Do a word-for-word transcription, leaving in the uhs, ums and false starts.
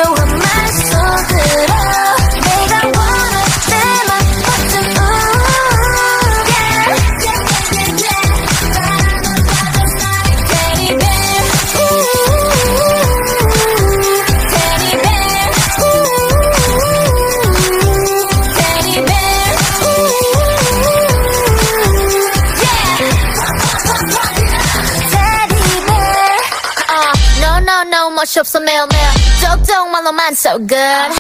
소소한 말소들어 내가 원할 때만 버튼 멋이 없어 매일매일 쪽쪽 말로만 so good